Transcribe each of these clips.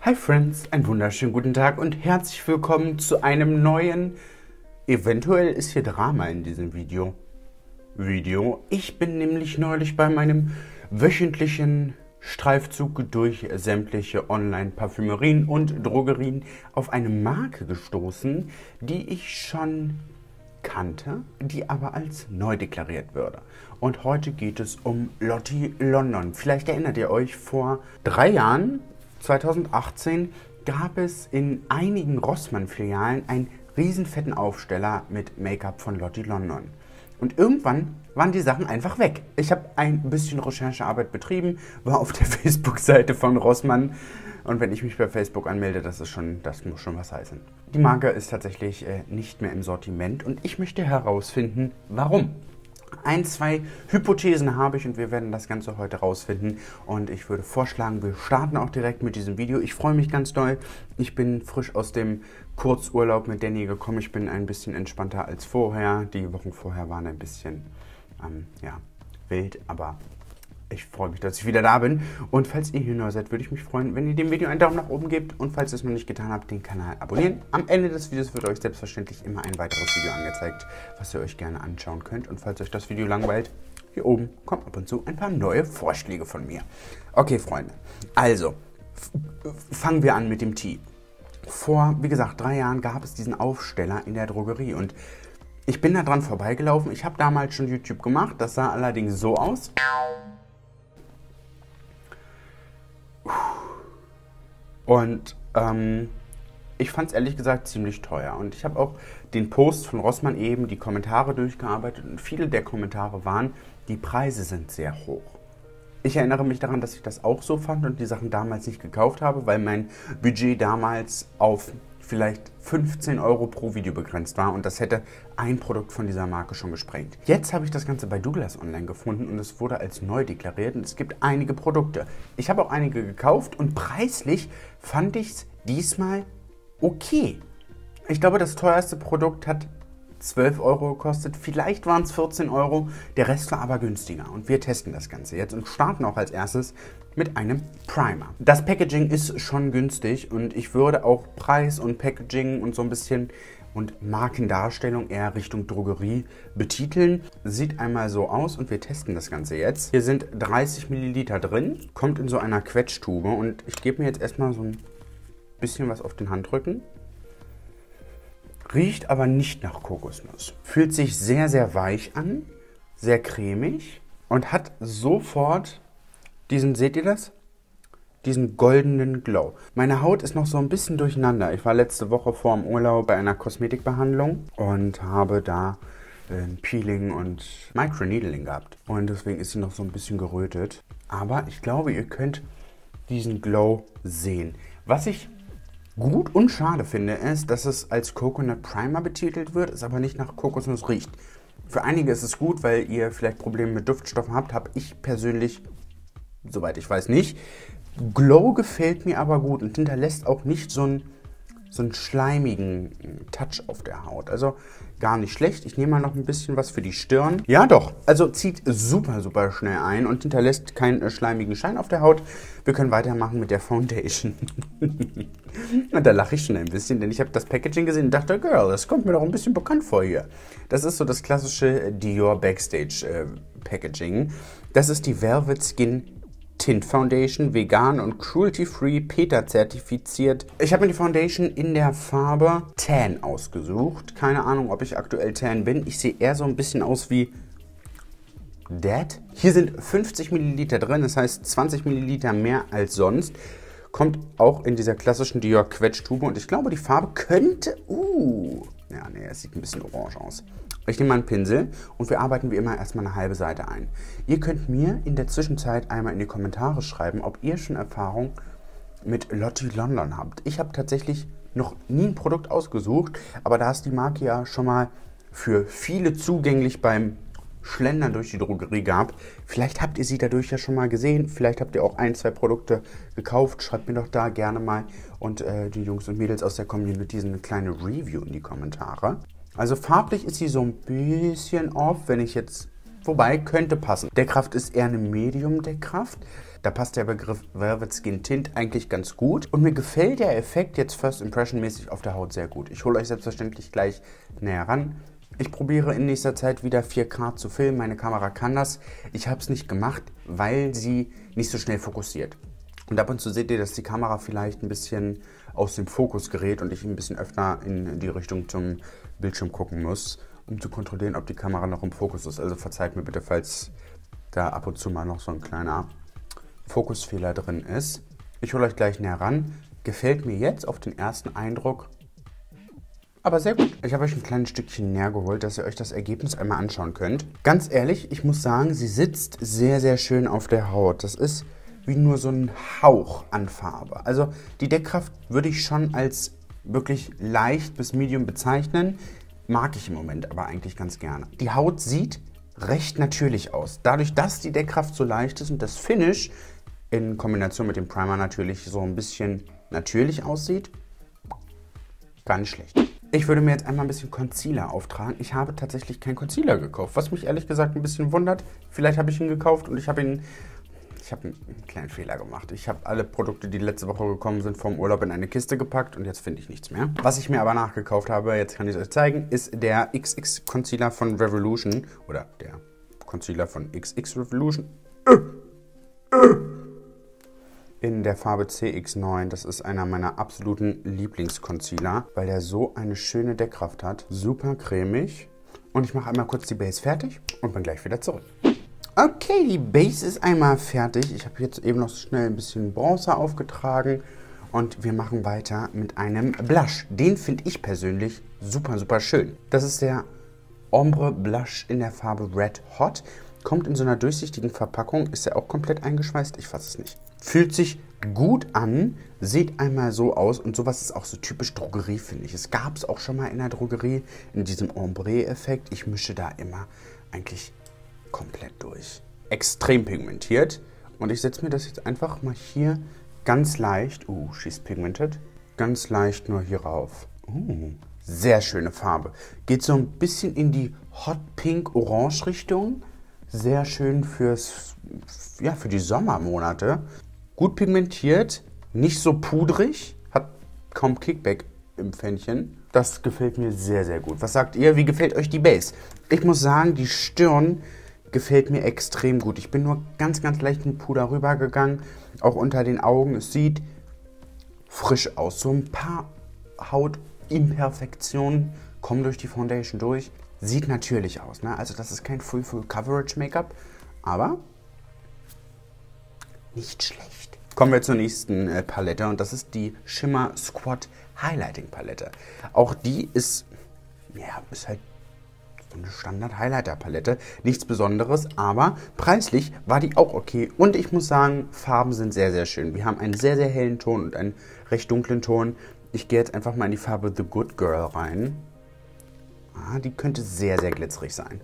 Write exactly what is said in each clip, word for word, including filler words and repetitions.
Hi Friends, einen wunderschönen guten Tag und herzlich willkommen zu einem neuen, eventuell ist hier Drama in diesem Video. Video. Ich bin nämlich neulich bei meinem wöchentlichen Streifzug durch sämtliche Online-Parfümerien und Drogerien auf eine Marke gestoßen, die ich schon kannte, die aber als neu deklariert würde. Und heute geht es um Lottie London. Vielleicht erinnert ihr euch, vor drei Jahren, zweitausendachtzehn, gab es in einigen Rossmann-Filialen einen riesenfetten Aufsteller mit Make-up von Lottie London. Und irgendwann waren die Sachen einfach weg. Ich habe ein bisschen Recherchearbeit betrieben, war auf der Facebook-Seite von Rossmann. Und wenn ich mich bei Facebook anmelde, das ist schon, das muss schon was heißen. Die Marke ist tatsächlich äh, nicht mehr im Sortiment und ich möchte herausfinden, warum. Ein, zwei Hypothesen habe ich und wir werden das Ganze heute rausfinden. Und ich würde vorschlagen, wir starten auch direkt mit diesem Video. Ich freue mich ganz doll. Ich bin frisch aus dem Kurzurlaub mit Danny gekommen. Ich bin ein bisschen entspannter als vorher. Die Wochen vorher waren ein bisschen ähm, ja, wild, aber ich freue mich, dass ich wieder da bin. Und falls ihr hier neu seid, würde ich mich freuen, wenn ihr dem Video einen Daumen nach oben gebt. Und falls ihr es noch nicht getan habt, den Kanal abonnieren. Am Ende des Videos wird euch selbstverständlich immer ein weiteres Video angezeigt, was ihr euch gerne anschauen könnt. Und falls euch das Video langweilt, hier oben kommen ab und zu ein paar neue Vorschläge von mir. Okay, Freunde. Also, fangen wir an mit dem Tee. Vor, wie gesagt, drei Jahren gab es diesen Aufsteller in der Drogerie. Und ich bin da dran vorbeigelaufen. Ich habe damals schon YouTube gemacht. Das sah allerdings so aus. Und ähm, ich fand es ehrlich gesagt ziemlich teuer. Und ich habe auch den Post von Rossmann eben, die Kommentare durchgearbeitet. Und viele der Kommentare waren, die Preise sind sehr hoch. Ich erinnere mich daran, dass ich das auch so fand und die Sachen damals nicht gekauft habe, weil mein Budget damals auf vielleicht fünfzehn Euro pro Video begrenzt war und das hätte ein Produkt von dieser Marke schon gesprengt. Jetzt habe ich das Ganze bei Douglas online gefunden und es wurde als neu deklariert und es gibt einige Produkte. Ich habe auch einige gekauft und preislich fand ich es diesmal okay. Ich glaube, das teuerste Produkt hat zwölf Euro gekostet, vielleicht waren es vierzehn Euro, der Rest war aber günstiger. Und wir testen das Ganze jetzt und starten auch als erstes mit einem Primer. Das Packaging ist schon günstig und ich würde auch Preis und Packaging und so ein bisschen und Markendarstellung eher Richtung Drogerie betiteln. Sieht einmal so aus und wir testen das Ganze jetzt. Hier sind dreißig Milliliter drin, kommt in so einer Quetschtube und ich gebe mir jetzt erstmal so ein bisschen was auf den Handrücken. Riecht aber nicht nach Kokosnuss. Fühlt sich sehr, sehr weich an, sehr cremig und hat sofort diesen, seht ihr das? Diesen goldenen Glow. Meine Haut ist noch so ein bisschen durcheinander. Ich war letzte Woche vor dem Urlaub bei einer Kosmetikbehandlung und habe da ein Peeling und Microneedling gehabt. Und deswegen ist sie noch so ein bisschen gerötet. Aber ich glaube, ihr könnt diesen Glow sehen. Was ich gut und schade finde, ist, dass es als Coconut Primer betitelt wird, es aber nicht nach Kokosnuss riecht. Für einige ist es gut, weil ihr vielleicht Probleme mit Duftstoffen habt, habe ich persönlich, soweit ich weiß, nicht. Glow gefällt mir aber gut und hinterlässt auch nicht so einen, so einen schleimigen Touch auf der Haut. Also gar nicht schlecht. Ich nehme mal noch ein bisschen was für die Stirn. Ja doch, also zieht super, super schnell ein und hinterlässt keinen äh, schleimigen Schein auf der Haut. Wir können weitermachen mit der Foundation. Und da lache ich schon ein bisschen, denn ich habe das Packaging gesehen und dachte, Girl, das kommt mir doch ein bisschen bekannt vor hier. Das ist so das klassische Dior Backstage äh, Packaging. Das ist die Velvet Skin Tint Foundation, vegan und cruelty-free, PETA zertifiziert. Ich habe mir die Foundation in der Farbe Tan ausgesucht. Keine Ahnung, ob ich aktuell Tan bin. Ich sehe eher so ein bisschen aus wie Dead. Hier sind fünfzig Milliliter drin, das heißt zwanzig Milliliter mehr als sonst. Kommt auch in dieser klassischen Dior Quetschtube und ich glaube, die Farbe könnte... Uh, ja, nee, es sieht ein bisschen orange aus. Ich nehme mal einen Pinsel und wir arbeiten wie immer erstmal eine halbe Seite ein. Ihr könnt mir in der Zwischenzeit einmal in die Kommentare schreiben, ob ihr schon Erfahrung mit Lottie London habt. Ich habe tatsächlich noch nie ein Produkt ausgesucht, aber da ist die Marke ja schon mal für viele zugänglich beim Schlendern durch die Drogerie gab. Vielleicht habt ihr sie dadurch ja schon mal gesehen, vielleicht habt ihr auch ein, zwei Produkte gekauft. Schreibt mir doch da gerne mal und äh, die Jungs und Mädels aus der Community eine kleine Review in die Kommentare. Also farblich ist sie so ein bisschen off, wenn ich jetzt... Wobei, könnte passen. Deckkraft ist eher eine Medium-Deckkraft. Da passt der Begriff Velvet Skin Tint eigentlich ganz gut. Und mir gefällt der Effekt jetzt First Impression mäßig auf der Haut sehr gut. Ich hole euch selbstverständlich gleich näher ran. Ich probiere in nächster Zeit wieder vier K zu filmen. Meine Kamera kann das. Ich habe es nicht gemacht, weil sie nicht so schnell fokussiert. Und ab und zu seht ihr, dass die Kamera vielleicht ein bisschen aus dem Fokus gerät und ich ein bisschen öfter in die Richtung zum Bildschirm gucken muss, um zu kontrollieren, ob die Kamera noch im Fokus ist. Also verzeiht mir bitte, falls da ab und zu mal noch so ein kleiner Fokusfehler drin ist. Ich hole euch gleich näher ran. Gefällt mir jetzt auf den ersten Eindruck aber sehr gut. Ich habe euch ein kleines Stückchen näher geholt, dass ihr euch das Ergebnis einmal anschauen könnt. Ganz ehrlich, ich muss sagen, sie sitzt sehr, sehr schön auf der Haut. Das ist wie nur so ein Hauch an Farbe. Also die Deckkraft würde ich schon als wirklich leicht bis medium bezeichnen. Mag ich im Moment aber eigentlich ganz gerne. Die Haut sieht recht natürlich aus. Dadurch, dass die Deckkraft so leicht ist und das Finish in Kombination mit dem Primer natürlich so ein bisschen natürlich aussieht, gar nicht schlecht. Ich würde mir jetzt einmal ein bisschen Concealer auftragen. Ich habe tatsächlich keinen Concealer gekauft, was mich ehrlich gesagt ein bisschen wundert. Vielleicht habe ich ihn gekauft und ich habe ihn... Ich habe einen kleinen Fehler gemacht. Ich habe alle Produkte, die letzte Woche gekommen sind, vom Urlaub in eine Kiste gepackt und jetzt finde ich nichts mehr. Was ich mir aber nachgekauft habe, jetzt kann ich es euch zeigen, ist der X X Concealer von Revolution oder der Concealer von X X Revolution in der Farbe C X neun. Das ist einer meiner absoluten Lieblingsconcealer, weil der so eine schöne Deckkraft hat. Super cremig. Und ich mache einmal kurz die Base fertig und bin gleich wieder zurück. Okay, die Base ist einmal fertig. Ich habe jetzt eben noch schnell ein bisschen Bronzer aufgetragen und wir machen weiter mit einem Blush. Den finde ich persönlich super, super schön. Das ist der Ombre Blush in der Farbe Red Hot. Kommt in so einer durchsichtigen Verpackung. Ist er auch komplett eingeschweißt? Ich weiß es nicht. Fühlt sich gut an, sieht einmal so aus und sowas ist auch so typisch Drogerie, finde ich. Es gab es auch schon mal in der Drogerie, in diesem Ombre-Effekt. Ich mische da immer eigentlich komplett durch. Extrem pigmentiert. Und ich setze mir das jetzt einfach mal hier ganz leicht, uh, she's pigmented, ganz leicht nur hier rauf. Uh, sehr schöne Farbe. Geht so ein bisschen in die Hot Pink Orange Richtung. Sehr schön fürs, ja, für die Sommermonate. Gut pigmentiert, nicht so pudrig, hat kaum Kickback im Pfännchen. Das gefällt mir sehr, sehr gut. Was sagt ihr? Wie gefällt euch die Base? Ich muss sagen, die Stirn gefällt mir extrem gut. Ich bin nur ganz, ganz leicht mit Puder rübergegangen, auch unter den Augen. Es sieht frisch aus. So ein paar Hautimperfektionen kommen durch die Foundation durch. Sieht natürlich aus, ne? Also das ist kein Full Full Coverage Make-up, aber nicht schlecht. Kommen wir zur nächsten äh, Palette und das ist die Shimmer Squad Highlighting Palette. Auch die ist, ja, ist halt eine Standard-Highlighter-Palette. Nichts Besonderes, aber preislich war die auch okay. Und ich muss sagen, Farben sind sehr, sehr schön. Wir haben einen sehr, sehr hellen Ton und einen recht dunklen Ton. Ich gehe jetzt einfach mal in die Farbe The Good Girl rein. Ah, die könnte sehr, sehr glitzerig sein.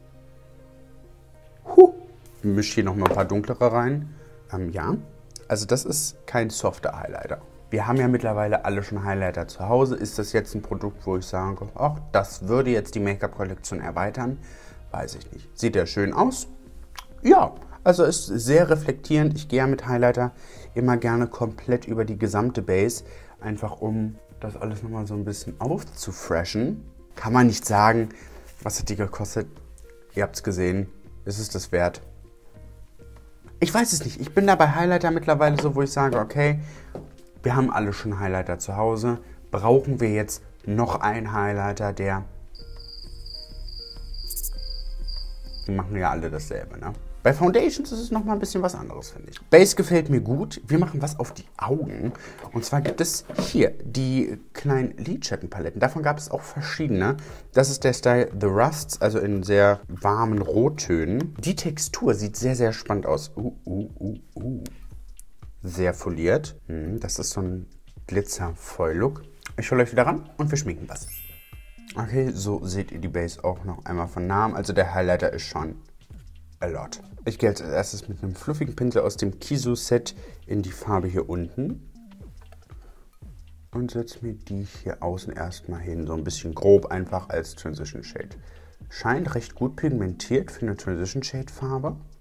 Huh. Ich mische hier noch mal ein paar dunklere rein. Ähm, ja, also das ist kein softer Highlighter. Wir haben ja mittlerweile alle schon Highlighter zu Hause. Ist das jetzt ein Produkt, wo ich sage, ach, das würde jetzt die Make-up-Kollektion erweitern? Weiß ich nicht. Sieht ja schön aus. Ja, also ist sehr reflektierend. Ich gehe ja mit Highlighter immer gerne komplett über die gesamte Base. Einfach um das alles nochmal so ein bisschen aufzufreshen. Kann man nicht sagen, was hat die gekostet? Ihr habt es gesehen. Ist es das wert? Ich weiß es nicht. Ich bin da bei Highlighter mittlerweile so, wo ich sage, okay, wir haben alle schon Highlighter zu Hause. Brauchen wir jetzt noch einen Highlighter, der... Die machen ja alle dasselbe, ne? Bei Foundations ist es nochmal ein bisschen was anderes, finde ich. Base gefällt mir gut. Wir machen was auf die Augen. Und zwar gibt es hier die kleinen Lidschattenpaletten. Davon gab es auch verschiedene. Das ist der Style The Rusts, also in sehr warmen Rottönen. Die Textur sieht sehr, sehr spannend aus. Uh, uh, uh, uh. Sehr foliert. Das ist so ein Glitzer-Foil-Look. Ich hole euch wieder ran und wir schminken was. Okay, so seht ihr die Base auch noch einmal von nahem. Also der Highlighter ist schon a lot. Ich gehe als erstes mit einem fluffigen Pinsel aus dem Kisu-Set in die Farbe hier unten. Und setze mir die hier außen erstmal hin. So ein bisschen grob einfach als Transition Shade. Scheint recht gut pigmentiert für eine Transition Shade Farbe.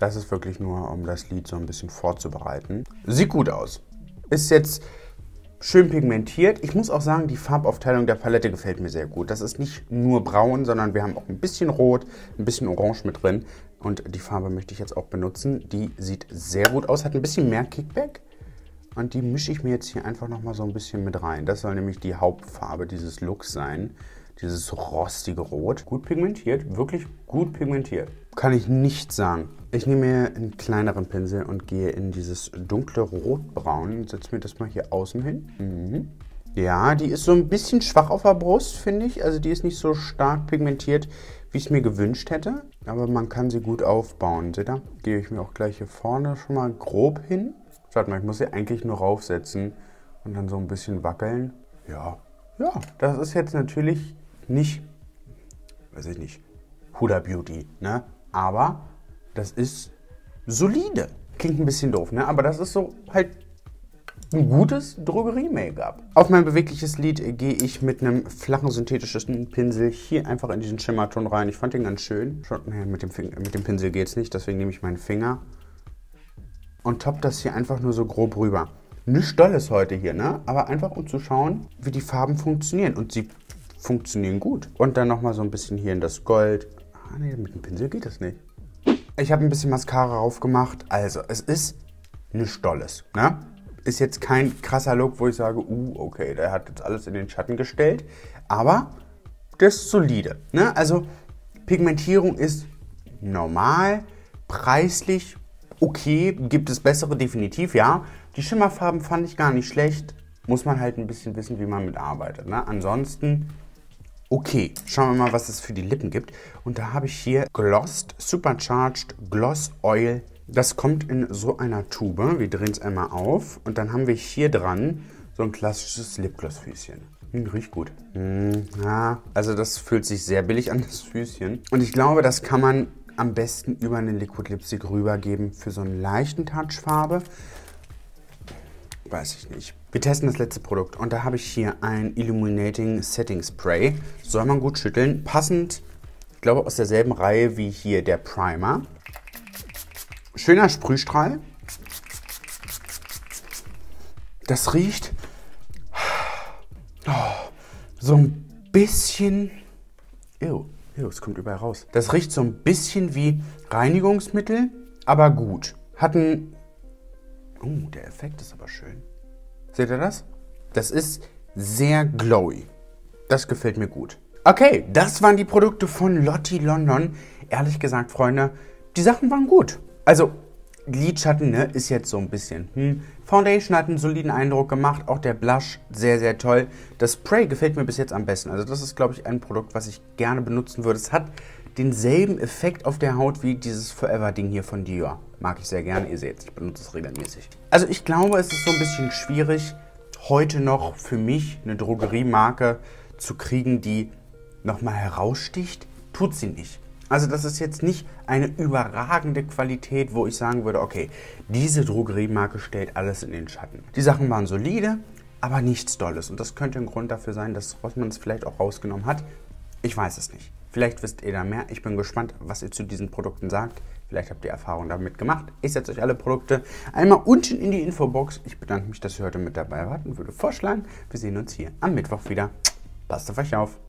Das ist wirklich nur, um das Lid so ein bisschen vorzubereiten. Sieht gut aus. Ist jetzt schön pigmentiert. Ich muss auch sagen, die Farbaufteilung der Palette gefällt mir sehr gut. Das ist nicht nur braun, sondern wir haben auch ein bisschen Rot, ein bisschen Orange mit drin. Und die Farbe möchte ich jetzt auch benutzen. Die sieht sehr gut aus, hat ein bisschen mehr Kickback. Und die mische ich mir jetzt hier einfach nochmal so ein bisschen mit rein. Das soll nämlich die Hauptfarbe dieses Looks sein. Dieses rostige Rot. Gut pigmentiert, wirklich gut pigmentiert. Kann ich nicht sagen. Ich nehme mir einen kleineren Pinsel und gehe in dieses dunkle Rotbraun und setze mir das mal hier außen hin. Mhm. Ja, die ist so ein bisschen schwach auf der Brust, finde ich. Also die ist nicht so stark pigmentiert, wie ich es mir gewünscht hätte. Aber man kann sie gut aufbauen. Seht ihr? Gehe ich mir auch gleich hier vorne schon mal grob hin. Schaut mal, ich muss sie eigentlich nur raufsetzen und dann so ein bisschen wackeln. Ja, ja, das ist jetzt natürlich nicht, weiß ich nicht, Huda Beauty, ne? Aber das ist solide. Klingt ein bisschen doof, ne? Aber das ist so halt ein gutes Drogerie-Make-up. Auf mein bewegliches Lid gehe ich mit einem flachen synthetischen Pinsel hier einfach in diesen Schimmerton rein. Ich fand den ganz schön. Schaut, ne, mit dem, mit dem Pinsel geht es nicht, deswegen nehme ich meinen Finger und top das hier einfach nur so grob rüber. Nichts Dolles heute hier, ne? Aber einfach um zu schauen, wie die Farben funktionieren. Und sie funktionieren gut. Und dann nochmal so ein bisschen hier in das Gold. Ah ne, mit dem Pinsel geht das nicht. Ich habe ein bisschen Mascara aufgemacht. Also, es ist nichts Dolles, ne? Ist jetzt kein krasser Look, wo ich sage, uh, okay, der hat jetzt alles in den Schatten gestellt. Aber das ist solide, ne? Also, Pigmentierung ist normal, preislich okay, gibt es bessere, definitiv, ja. Die Schimmerfarben fand ich gar nicht schlecht. Muss man halt ein bisschen wissen, wie man mitarbeitet, ne? Ansonsten okay. Schauen wir mal, was es für die Lippen gibt. Und da habe ich hier Glossed Supercharged Gloss Oil. Das kommt in so einer Tube. Wir drehen es einmal auf. Und dann haben wir hier dran so ein klassisches Lipgloss-Füßchen. Hm, riecht gut. Hm, ja, also das fühlt sich sehr billig an, das Füßchen. Und ich glaube, das kann man am besten über einen Liquid Lipstick rübergeben für so einen leichten Touch Farbe. Weiß ich nicht. Wir testen das letzte Produkt und da habe ich hier ein Illuminating Setting Spray. Soll man gut schütteln. Passend, ich glaube, aus derselben Reihe wie hier der Primer. Schöner Sprühstrahl. Das riecht oh, so ein bisschen... Ew, ew, es kommt überall raus. Das riecht so ein bisschen wie Reinigungsmittel, aber gut. Hat ein... Oh, der Effekt ist aber schön. Seht ihr das? Das ist sehr glowy. Das gefällt mir gut. Okay, das waren die Produkte von Lotti London. Ehrlich gesagt, Freunde, die Sachen waren gut. Also, Lidschatten, ne, ist jetzt so ein bisschen. Hm. Foundation hat einen soliden Eindruck gemacht. Auch der Blush, sehr, sehr toll. Das Spray gefällt mir bis jetzt am besten. Also das ist, glaube ich, ein Produkt, was ich gerne benutzen würde. Es hat denselben Effekt auf der Haut wie dieses Forever-Ding hier von Dior. Mag ich sehr gerne. Ihr seht es, ich benutze es regelmäßig. Also ich glaube, es ist so ein bisschen schwierig, heute noch für mich eine Drogeriemarke zu kriegen, die nochmal heraussticht. Tut sie nicht. Also das ist jetzt nicht eine überragende Qualität, wo ich sagen würde, okay, diese Drogeriemarke stellt alles in den Schatten. Die Sachen waren solide, aber nichts Dolles. Und das könnte ein Grund dafür sein, dass Rossmann es vielleicht auch rausgenommen hat. Ich weiß es nicht. Vielleicht wisst ihr da mehr. Ich bin gespannt, was ihr zu diesen Produkten sagt. Vielleicht habt ihr Erfahrung damit gemacht. Ich setze euch alle Produkte einmal unten in die Infobox. Ich bedanke mich, dass ihr heute mit dabei wart und würde vorschlagen, wir sehen uns hier am Mittwoch wieder. Passt auf euch auf.